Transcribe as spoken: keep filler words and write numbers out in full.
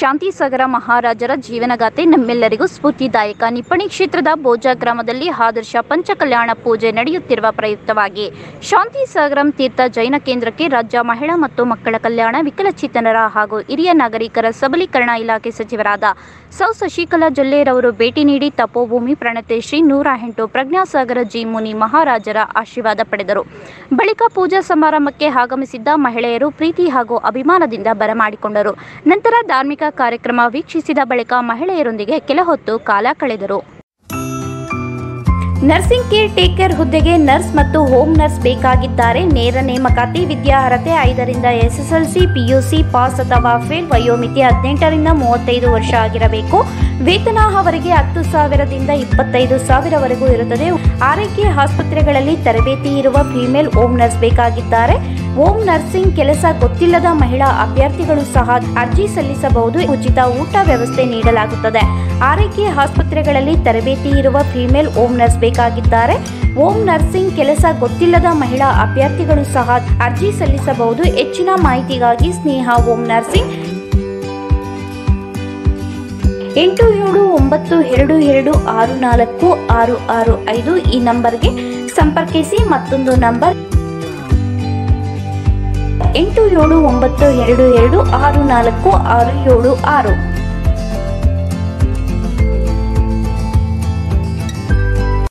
ಶಾಂತಿಸಾಗರ ಮಹಾರಾಜರ ಜೀವನಗಾಥೆ ನಮ್ಮೆಲ್ಲರಿಗೂ ಸ್ಫೂರ್ತಿದಾಯಕ. ನಿಪ್ಪಣಿ ಕ್ಷೇತ್ರದ ಬೋಜಾ ಗ್ರಾಮದಲ್ಲಿ ಆದರ್ಶ ಪಂಚಕಲ್ಯಾಣ ಪೂಜೆ ನಡೆಯುತ್ತಿರುವ ಪ್ರಯುಕ್ತವಾಗಿ ಶಾಂತಿಸಾಗರಂ ತೀರ್ಥ ಜೈನ ಕೇಂದ್ರಕ್ಕೆ ರಾಜ್ಯ ಮಹಿಳಾ ಮತ್ತು ಮಕ್ಕಳ ಕಲ್ಯಾಣ, ವಿಕಲಚೇತನರ ಹಾಗೂ ಹಿರಿಯ ನಾಗರಿಕರ ಸಬಲೀಕರಣ ಇಲಾಖೆ ಸಚಿವರಾದ ಸೌ ಶಶಿಕಲಾ ಜೊಲ್ಲೆರವರು ಭೇಟಿ ನೀಡಿ ತಪೋಭೂಮಿ ಪ್ರಣತೆ ಶ್ರೀ ನೂರ ಎಂಟು ಪ್ರಜ್ಞಾಸಾಗರ ಜಿ ಮುನಿ ಮಹಾರಾಜರ ಆಶೀರ್ವಾದ ಪಡೆದರು. ಬಳಿಕ ಪೂಜಾ ಸಮಾರಂಭಕ್ಕೆ ಆಗಮಿಸಿದ್ದ ಮಹಿಳೆಯರು ಪ್ರೀತಿ ಹಾಗೂ ಅಭಿಮಾನದಿಂದ ಬರಮಾಡಿಕೊಂಡರು. ನಂತರ ಧಾರ್ಮಿಕ ಕಾರ್ಯಕ್ರಮ ವೀಕ್ಷಿಸಿದ ಬಳಿಕ ಮಹಿಳೆಯರೊಂದಿಗೆ ಕೆಲ ಹೊತ್ತು ಕಾಲ ಕಳೆದರು. ನರ್ಸಿಂಗ್ ಕೇರ್ ಟೇಕರ್ ಹುದ್ದೆಗೆ ನರ್ಸ್ ಮತ್ತು ಹೋಮ್ ನರ್ಸ್ ಬೇಕಾಗಿದ್ದಾರೆ. ನೇರ ನೇಮಕಾತಿ. ವಿದ್ಯಾರ್ಹತೆ ಐದರಿಂದ ಎಸ್ಎಸ್ಎಲ್ಸಿ, ಪಿಯುಸಿ ಪಾಸ್ ಅಥವಾ ಫೇಲ್. ವಯೋಮಿತಿ ಹದಿನೆಂಟರಿಂದ ಮೂವತ್ತೈದು ವರ್ಷ ಆಗಿರಬೇಕು. ವೇತನ ಅವರಿಗೆ ಹತ್ತು ಸಾವಿರದಿಂದ ಇಪ್ಪತ್ತೈದು ಸಾವಿರವರೆಗೂ ಇರುತ್ತದೆ. ಆರೈಕೆ ಆಸ್ಪತ್ರೆಗಳಲ್ಲಿ ತರಬೇತಿ ಇರುವ ಫಿಮೇಲ್ ಹೋಮ್ ನರ್ಸ್ ಬೇಕಾಗಿದ್ದಾರೆ. ಹೋಮ್ ನರ್ಸಿಂಗ್ ಕೆಲಸ ಗೊತ್ತಿಲ್ಲದ ಮಹಿಳಾ ಅಭ್ಯರ್ಥಿಗಳು ಸಹ ಅರ್ಜಿ ಸಲ್ಲಿಸಬಹುದು. ಉಚಿತ ಊಟ ವ್ಯವಸ್ಥೆ ನೀಡಲಾಗುತ್ತದೆ. ಆರೈಕೆ ಆಸ್ಪತ್ರೆಗಳಲ್ಲಿ ತರಬೇತಿ ಇರುವ ಫಿಮೇಲ್ ಹೋಮ್ ನರ್ಸ್ ಬೇಕಾಗಿದ್ದಾರೆ. ಹೋಮ್ ನರ್ಸಿಂಗ್ ಕೆಲಸ ಗೊತ್ತಿಲ್ಲದ ಮಹಿಳಾ ಅಭ್ಯರ್ಥಿಗಳು ಸಹ ಅರ್ಜಿ ಸಲ್ಲಿಸಬಹುದು. ಹೆಚ್ಚಿನ ಮಾಹಿತಿಗಾಗಿ ಸ್ನೇಹ ಹೋಮ್ ನರ್ಸಿಂಗ್ ಎಂಟು ಏಳು ಒಂಬತ್ತು ಎರಡು ಎರಡು ಆರು ನಾಲ್ಕು ಆರು ಆರು ಐದು ಈ ನಂಬರ್ಗೆ ಸಂಪರ್ಕಿಸಿ. ಮತ್ತೊಂದು ನಂಬರ್ ಎಂಟು ಏಳು ಒಂಬತ್ತು ಎರಡು ಎರಡು ಆರು ನಾಲ್ಕು ಆರು ಏಳು ಆರು.